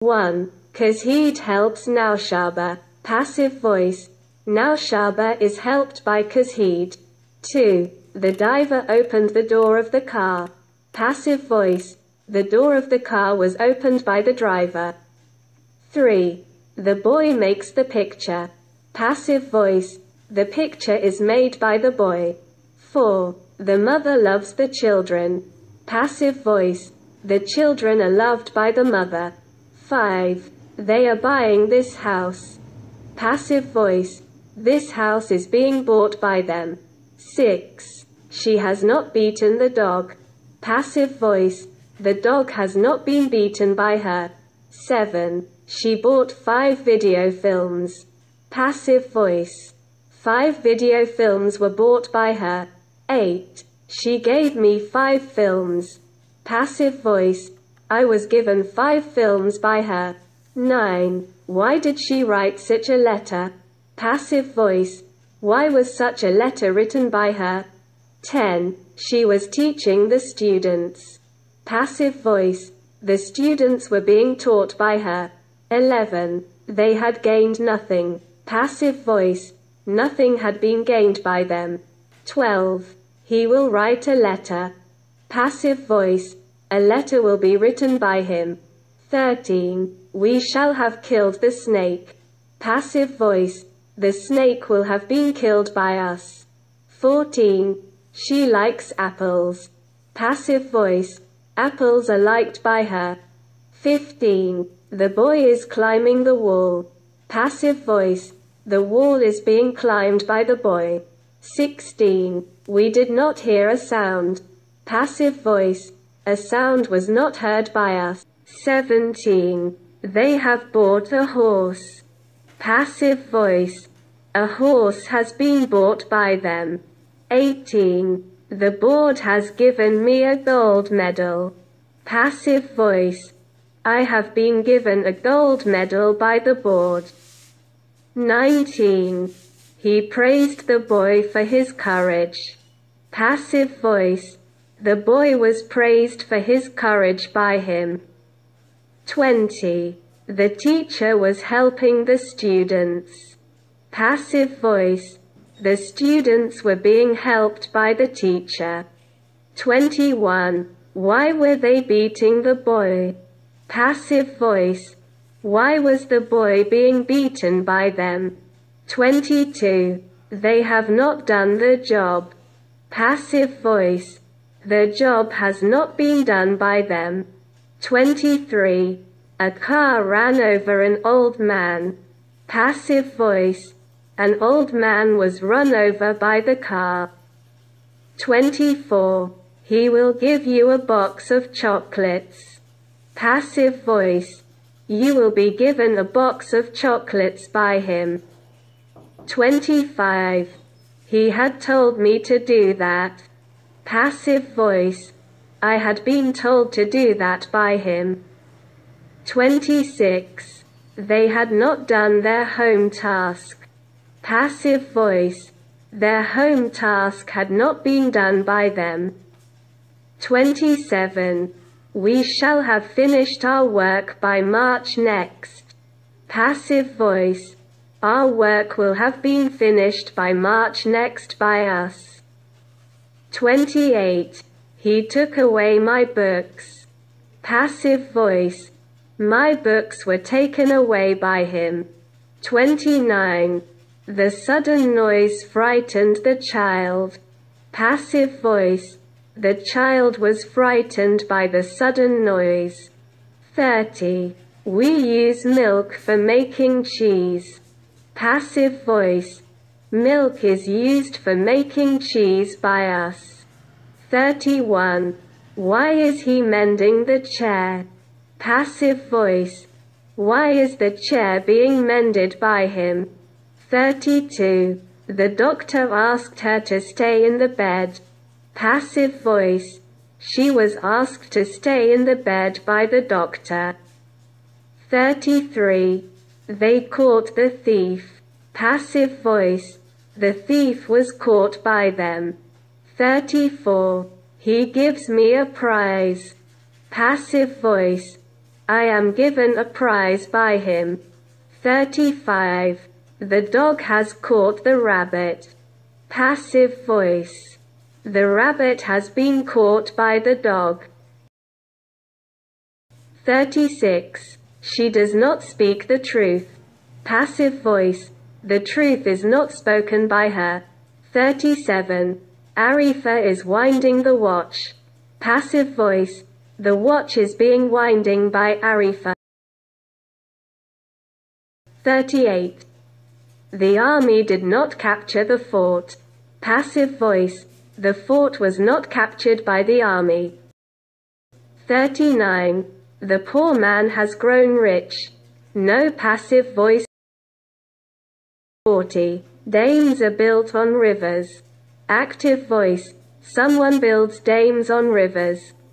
1. Khursheed helps Naushaba. Passive voice. Naushaba is helped by Khursheed. 2. The diver opened the door of the car. Passive voice. The door of the car was opened by the driver. 3. The boy makes the picture. Passive voice. The picture is made by the boy. 4. The mother loves the children. Passive voice. The children are loved by the mother. 5. They are buying this house. Passive voice. This house is being bought by them. 6. She has not beaten the dog. Passive voice. The dog has not been beaten by her. 7. She bought 5 video films. Passive voice. 5 video films were bought by her. 8. She gave me 5 films. Passive voice. I was given 5 films by her. 9. Why did she write such a letter? Passive voice. Why was such a letter written by her? 10. She was teaching the students. Passive voice. The students were being taught by her. 11. They had gained nothing. Passive voice. Nothing had been gained by them. 12. He will write a letter. Passive voice. A letter will be written by him. 13. We shall have killed the snake. Passive voice. The snake will have been killed by us. 14. She likes apples. Passive voice. Apples are liked by her. 15. The boy is climbing the wall. Passive voice. The wall is being climbed by the boy. 16. We did not hear a sound. Passive voice. A sound was not heard by us. 17. They have bought a horse. Passive voice. A horse has been bought by them. 18. The board has given me a gold medal. Passive voice. I have been given a gold medal by the board. 19. He praised the boy for his courage. Passive voice. The boy was praised for his courage by him. 20. The teacher was helping the students. Passive voice. The students were being helped by the teacher. 21. Why were they beating the boy? Passive voice. Why was the boy being beaten by them? 22. They have not done the job. Passive voice. The job has not been done by them. 23. A car ran over an old man. Passive voice. An old man was run over by the car. 24. He will give you a box of chocolates. Passive voice. You will be given a box of chocolates by him. 25. He had told me to do that. Passive voice. I had been told to do that by him. 26. They had not done their home task. Passive voice. Their home task had not been done by them. 27. We shall have finished our work by March next. Passive voice. Our work will have been finished by March next by us. 28. He took away my books. Passive voice. My books were taken away by him. 29. The sudden noise frightened the child. Passive voice. The child was frightened by the sudden noise. 30. We use milk for making cheese. Passive voice. Milk is used for making cheese by us. 31. Why is he mending the chair? Passive voice. Why is the chair being mended by him? 32. The doctor asked her to stay in the bed. Passive voice. She was asked to stay in the bed by the doctor. 33. They caught the thief. Passive voice. The thief was caught by them. 34. He gives me a prize. Passive voice. I am given a prize by him. 35. The dog has caught the rabbit. Passive voice. The rabbit has been caught by the dog. 36. She does not speak the truth. Passive voice. The truth is not spoken by her. 37. Arifa is winding the watch. Passive voice. The watch is being winding by Arifa. 38. The army did not capture the fort. Passive voice. The fort was not captured by the army. 39. The poor man has grown rich. No passive voice. 40. Dames are built on rivers. Active voice. Someone builds dams on rivers.